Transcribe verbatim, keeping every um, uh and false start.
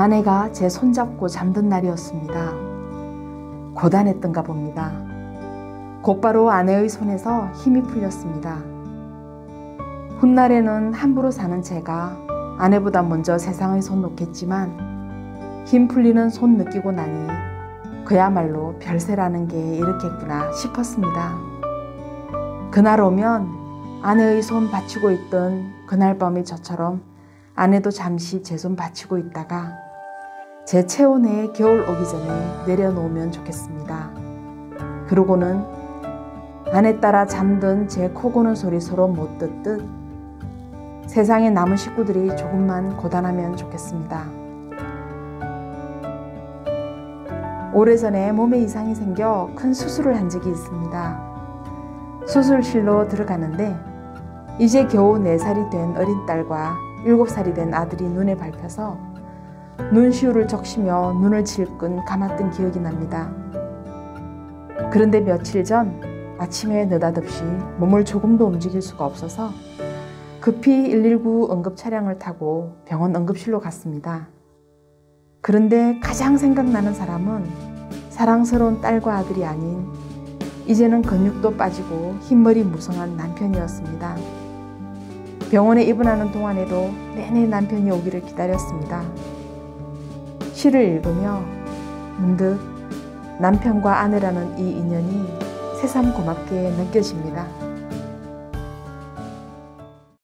아내가 제 손잡고 잠든 날이었습니다. 고단했던가 봅니다. 곧바로 아내의 손에서 힘이 풀렸습니다. 훗날에는 함부로 사는 제가 아내보다 먼저 세상의 손 놓겠지만 힘 풀리는 손 느끼고 나니 그야말로 별세라는 게 이렇겠구나 싶었습니다. 그날 오면 아내의 손 받치고 있던 그날 밤의 저처럼 아내도 잠시 제 손 받치고 있다가 제 체온에 겨울 오기 전에 내려놓으면 좋겠습니다. 그러고는 아내 따라 잠든 제 코 고는 소리 서로 못 듣듯 세상에 남은 식구들이 조금만 고단하면 좋겠습니다. 오래전에 몸에 이상이 생겨 큰 수술을 한 적이 있습니다. 수술실로 들어가는데 이제 겨우 네 살이 된 어린 딸과 일곱 살이 된 아들이 눈에 밟혀서 눈시울을 적시며 눈을 질끈 감았던 기억이 납니다. 그런데 며칠 전 아침에 느닷없이 몸을 조금도 움직일 수가 없어서 급히 일일구 응급 차량을 타고 병원 응급실로 갔습니다. 그런데 가장 생각나는 사람은 사랑스러운 딸과 아들이 아닌 이제는 근육도 빠지고 흰머리 무성한 남편이었습니다. 병원에 입원하는 동안에도 내내 남편이 오기를 기다렸습니다. 시를 읽으며 문득 남편과 아내라는 이 인연이 새삼 고맙게 느껴집니다.